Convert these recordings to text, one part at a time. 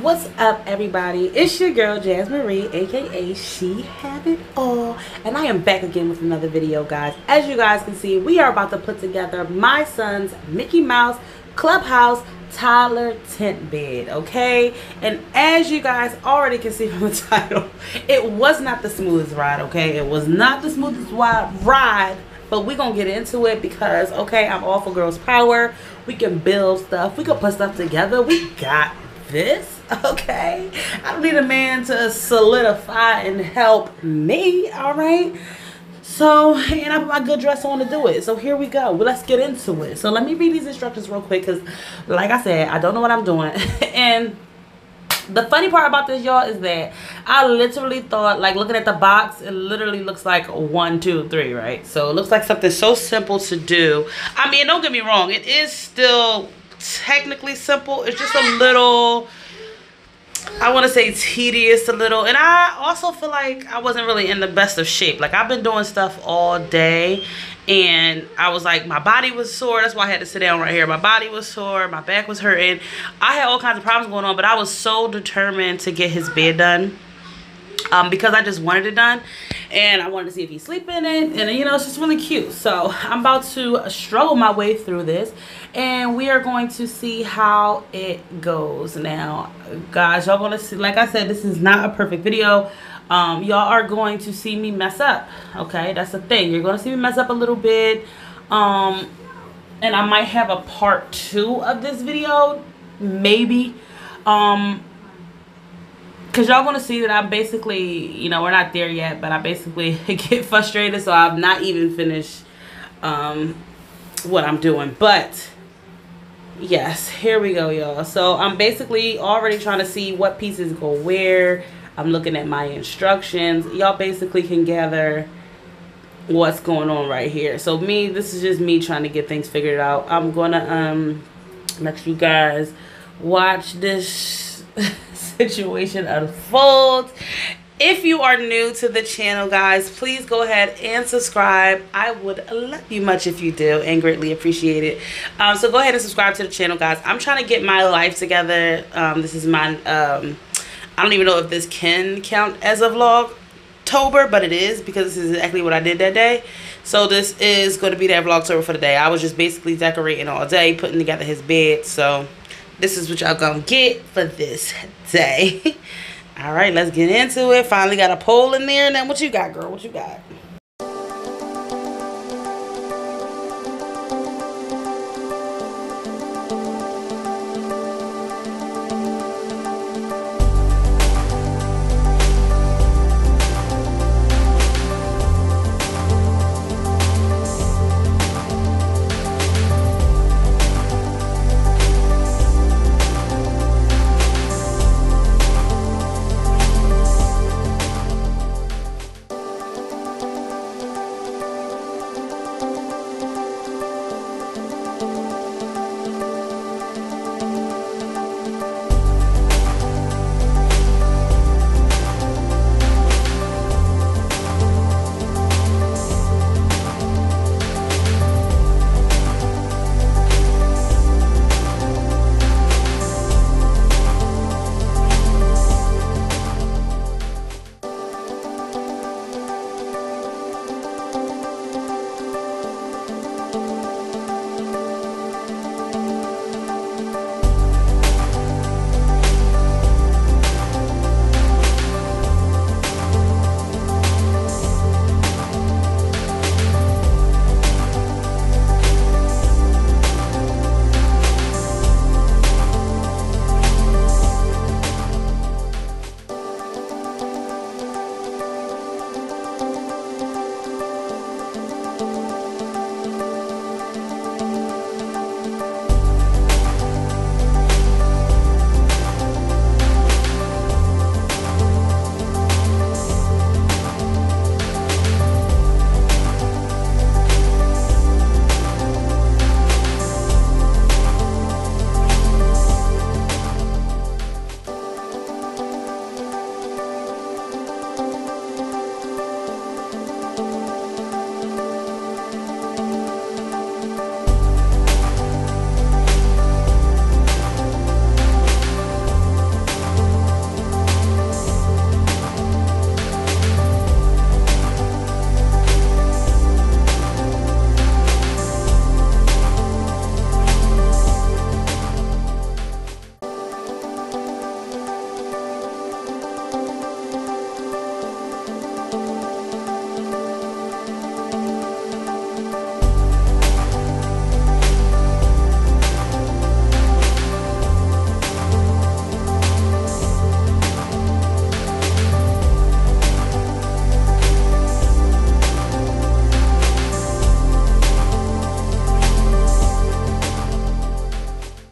What's up, everybody? It's your girl Jazz Marie, aka She Have It All, and I am back again with another video, guys. As you guys can see, we are about to put together my son's Mickey Mouse Clubhouse toddler tent bed, okay? And as you guys already can see from the title, it was not the smoothest ride, okay? It was not the smoothest ride, but we're gonna get into it because, okay, I'm all for girls power. We can build stuff, we can put stuff together. We got this, okay? I don't need a man to solidify and help me, all right? So, and I put my good dress on to do it. So here we go. Well, let's get into it. So let me read these instructions real quick because, like I said, I don't know what I'm doing. And the funny part about this, y'all, is that I literally thought, like, looking at the box, it literally looks like 1, 2, 3, right? So it looks like something so simple to do. I mean, don't get me wrong. It is still technically simple. It's just a little, I want to say, tedious a little. And I also feel like I wasn't really in the best of shape. Like, I've been doing stuff all day and I was like, my body was sore. That's why I had to sit down right here. My body was sore, my back was hurting. I had all kinds of problems going on, but I was so determined to get his bed done because I just wanted it done and I wanted to see if he's sleeping in it, and you know, it's just really cute. So I'm about to struggle my way through this and we are going to see how it goes. Now guys, y'all gonna see, like I said, this is not a perfect video. Y'all are going to see me mess up, okay? That's the thing, you're gonna see me mess up a little bit, and I might have a part 2 of this video, maybe, because y'all gonna see that I'm basically, you know, we're not there yet, but I basically get frustrated, so I've not even finished what I'm doing. But yes, here we go, y'all. So I'm basically already trying to see what pieces go where. I'm looking at my instructions. Y'all basically can gather what's going on right here. So this is just me trying to get things figured out. I'm gonna let you guys watch this situation unfold. If you are new to the channel, guys, please go ahead and subscribe. I would love you much if you do, and greatly appreciate it. So go ahead and subscribe to the channel, guys. I'm trying to get my life together. This is my I don't even know if this can count as a vlogtober, but it is, because this is exactly what I did that day. So this is going to be that vlogtober for the day. I was just basically decorating all day, putting together his bed. So this is what y'all gonna get for this day. All right, let's get into it. Finally got a poll in there. Now what you got, girl? What you got?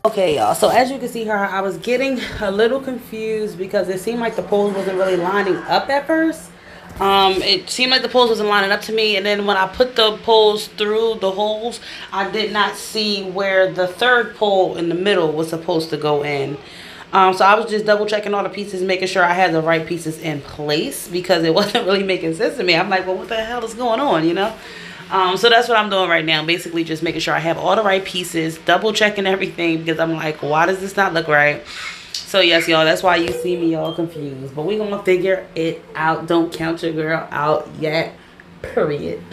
Okay, y'all, so as you can see here, I was getting a little confused because it seemed like the poles wasn't really lining up at first. It seemed like the poles wasn't lining up to me, and then when I put the poles through the holes, I did not see where the third pole in the middle was supposed to go in. So I was just double checking all the pieces, making sure I had the right pieces in place because it wasn't really making sense to me. I'm like, well, what the hell is going on, you know? So that's what I'm doing right now. Basically just making sure I have all the right pieces, double checking everything because I'm like, why does this not look right? So yes, y'all, that's why you see me all confused. But we gonna figure it out. Don't count your girl out yet. Period.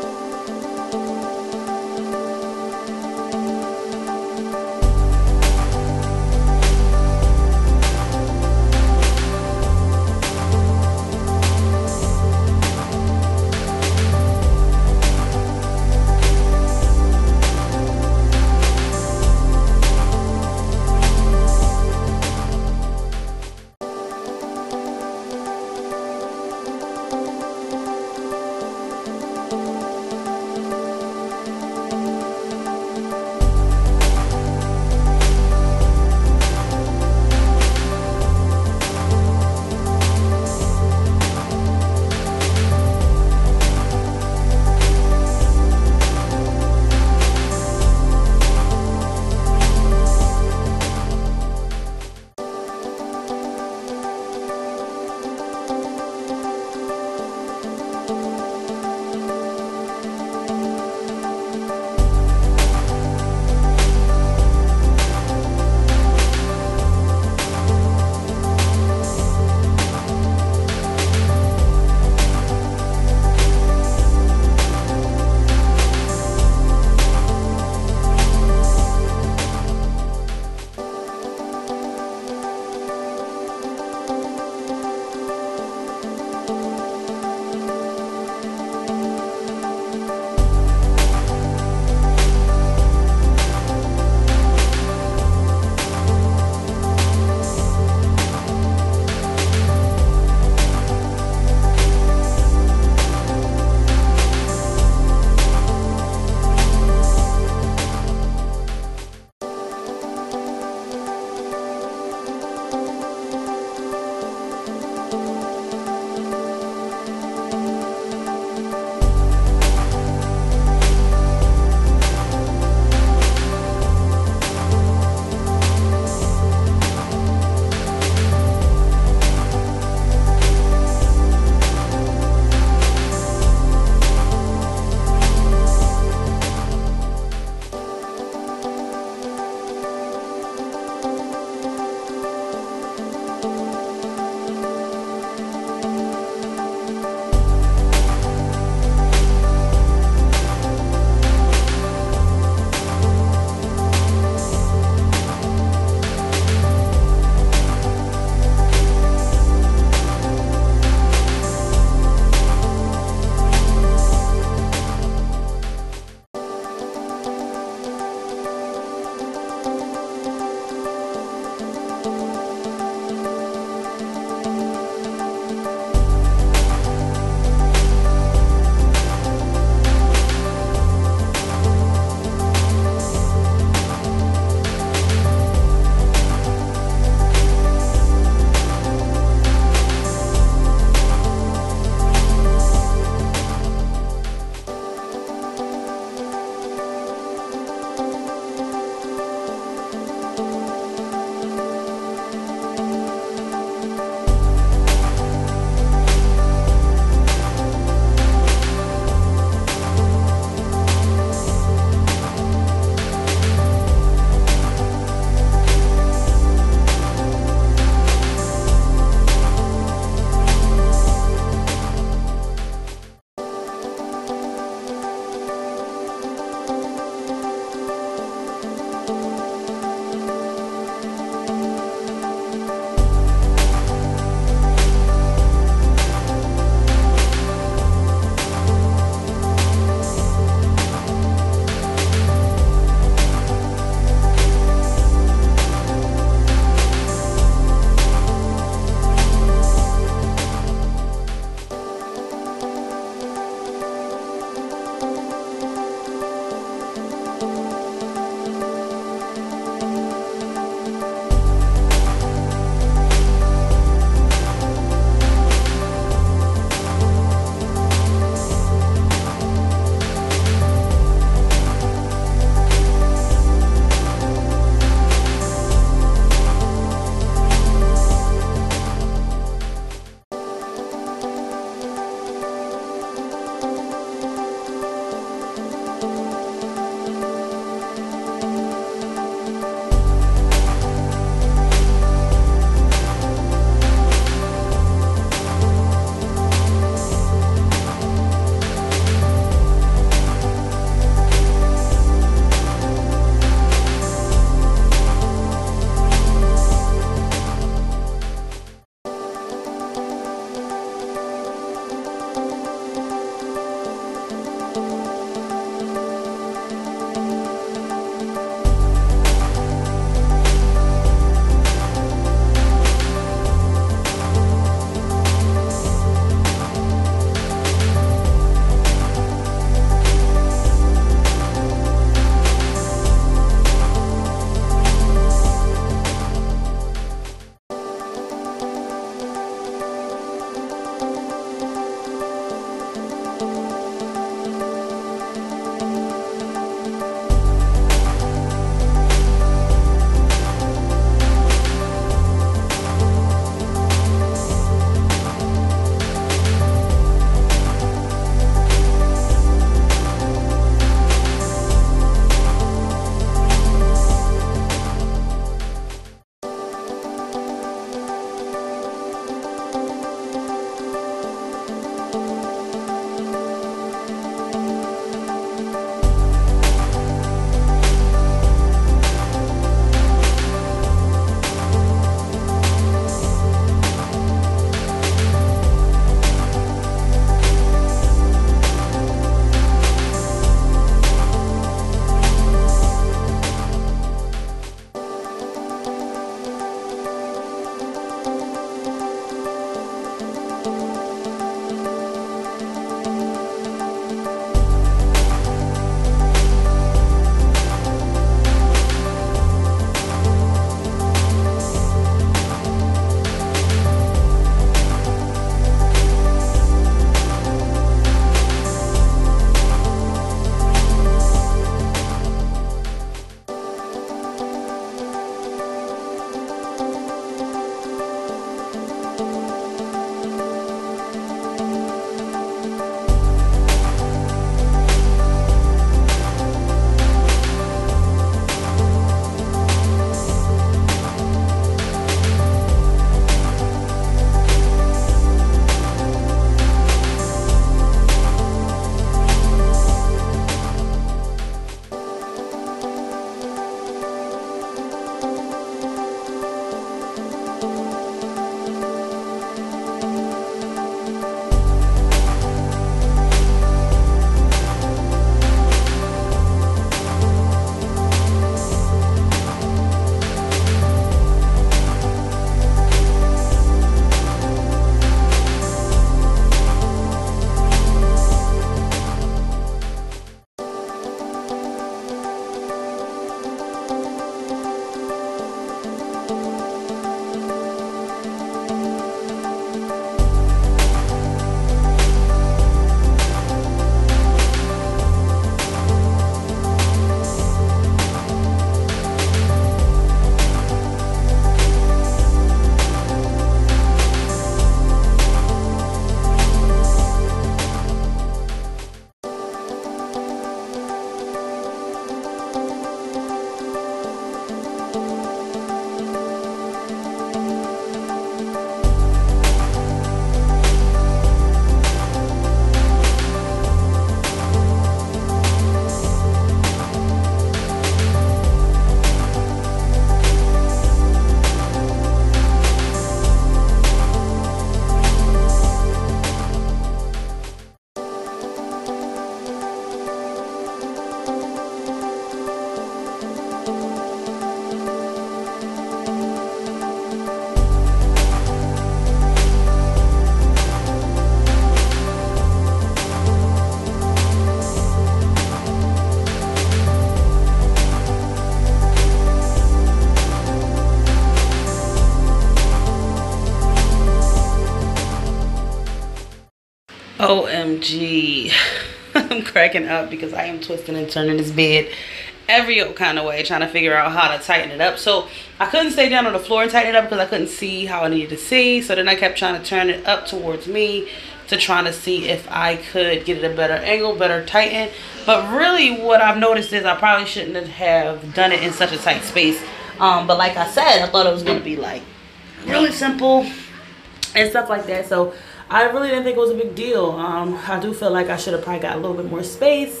OMG. I'm cracking up because I am twisting and turning this bed every old kind of way, trying to figure out how to tighten it up. So I couldn't stay down on the floor and tighten it up because I couldn't see how I needed to see. So then I kept trying to turn it up towards me to trying to see if I could get it a better angle, better tighten. But really what I've noticed is I probably shouldn't have done it in such a tight space. But like I said, I thought it was going to be like really simple and stuff like that. So I really didn't think it was a big deal. I do feel like I should have probably got a little bit more space.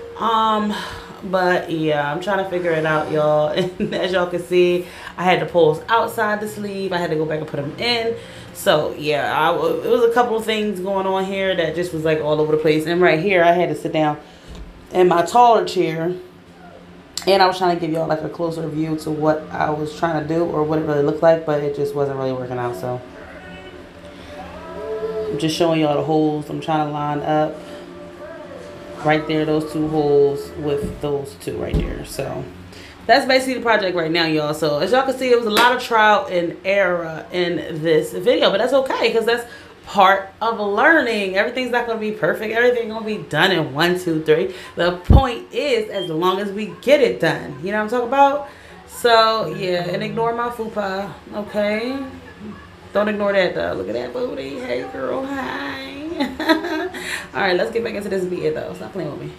But yeah, I'm trying to figure it out, y'all. And as y'all can see, I had the poles outside the sleeve. I had to go back and put them in. So yeah, it was a couple of things going on here that just was like all over the place. And right here, I had to sit down in my taller chair. And I was trying to give y'all like a closer view to what I was trying to do or what it really looked like. But it just wasn't really working out. So I'm just showing y'all the holes I'm trying to line up. Right there, those two holes with those two right there. So that's basically the project right now, y'all. So as y'all can see, it was a lot of trial and error in this video, but that's okay because that's part of learning. Everything's not going to be perfect. Everything going to be done in 1, 2, 3. The point is, as long as we get it done, you know what I'm talking about? So yeah, and ignore my fupa, okay? Don't ignore that though. Look at that booty. Hey girl, hi. All right, let's get back into this bed though. Stop playing with me.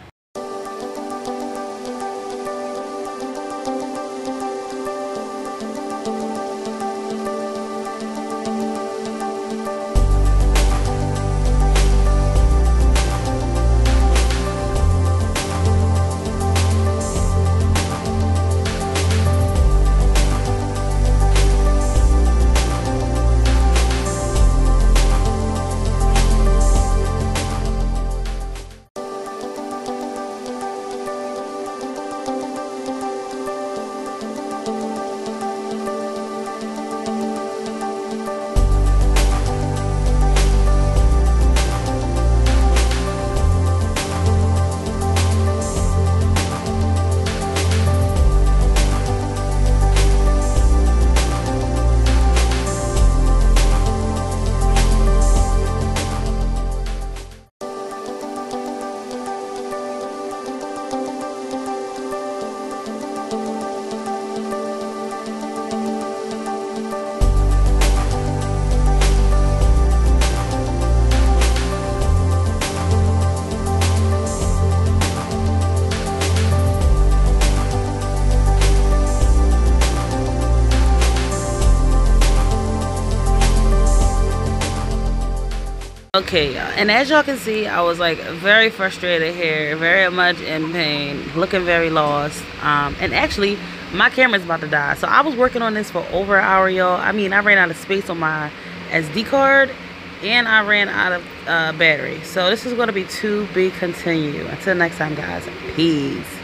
Okay, y'all, and as y'all can see, I was like very frustrated here, very much in pain, looking very lost. And actually my camera's about to die, so I was working on this for over an hour, y'all. I mean, I ran out of space on my SD card and I ran out of battery, so this is going to be to be continued. Until next time, guys, peace.